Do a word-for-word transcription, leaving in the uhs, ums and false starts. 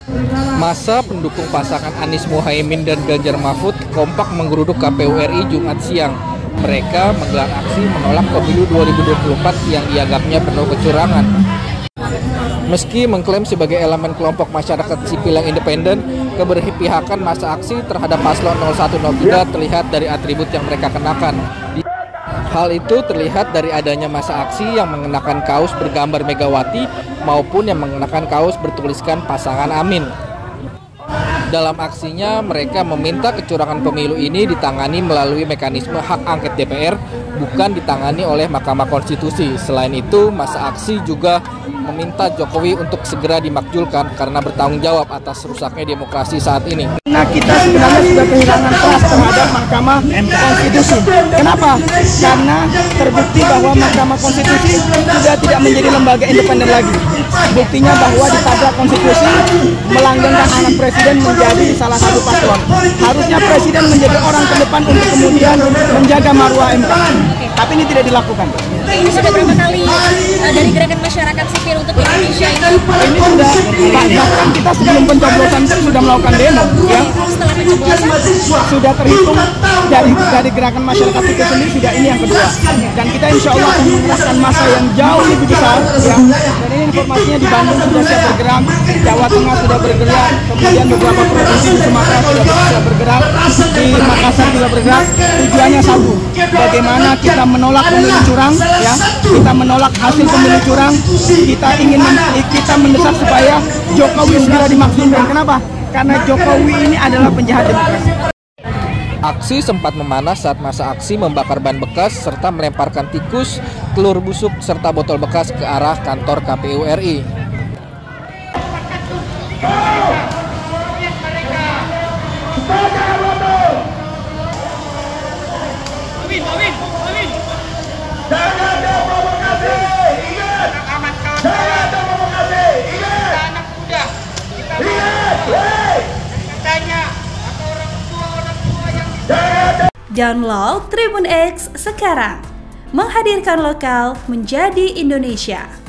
Massa pendukung pasangan Anies Muhaimin dan Ganjar Mahfud kompak menggeruduk K P U R I Jumat siang. Mereka menggelar aksi menolak pemilu dua ribu dua puluh empat yang dianggapnya penuh kecurangan. Meski mengklaim sebagai elemen kelompok masyarakat sipil yang independen, keberpihakan massa aksi terhadap paslon nol satu nol tiga terlihat dari atribut yang mereka kenakan. Hal itu terlihat dari adanya massa aksi yang mengenakan kaos bergambar Megawati maupun yang mengenakan kaos bertuliskan pasangan Amin. Dalam aksinya, mereka meminta kecurangan pemilu ini ditangani melalui mekanisme hak angket D P R, bukan ditangani oleh Mahkamah Konstitusi. Selain itu, massa aksi juga meminta Jokowi untuk segera dimakzulkan karena bertanggung jawab atas rusaknya demokrasi saat ini. Nah, kita sebenarnya sudah kehilangan trust terhadap Mahkamah Konstitusi. Kenapa? Karena terbukti bahwa Mahkamah Konstitusi sudah tidak menjadi lembaga independen lagi. Buktinya bahwa ditabrak konstitusi, melanggengkan anak presiden menjadi salah satu paslon. Harusnya presiden menjadi orang terdepan untuk kemudian menjaga marwah M K. Tapi ini tidak dilakukan. Ini sudah berapa kali uh, dari gerakan masyarakat sipil untuk Indonesia ini? Ini sudah, bahkan kita sebelum pencoblosan pun sudah melakukan demo, ya. Setelah pencoblosan sudah terhitung dari dari gerakan masyarakat sipil sendiri sudah ini yang kedua. Dan kita insya Allah akan mengerahkan massa yang jauh lebih besar, ya. Dan ini informasinya di Bandung sudah siap bergerak, Jawa Tengah sudah bergerak, kemudian beberapa provinsi di Sumatera sudah, sudah bergerak, di Makassar juga bergerak. Tujuannya satu, bagaimana kita menolak pemilu curang, ya, kita menolak hasil pemilu curang, kita ingin kita mendesak supaya Jokowi segera dimaksudkan. Kenapa? Karena Jokowi ini adalah penjahat demokrasi. Aksi sempat memanas saat masa aksi membakar ban bekas serta melemparkan tikus, telur busuk, serta botol bekas ke arah kantor K P U R I. Jangan ada provokasi, ingat. Jangan ada provokasi, ingat. Kita anak muda, kita ingat. Tanya atau orang tua orang tua yang Download Tribun X sekarang, menghadirkan lokal menjadi Indonesia.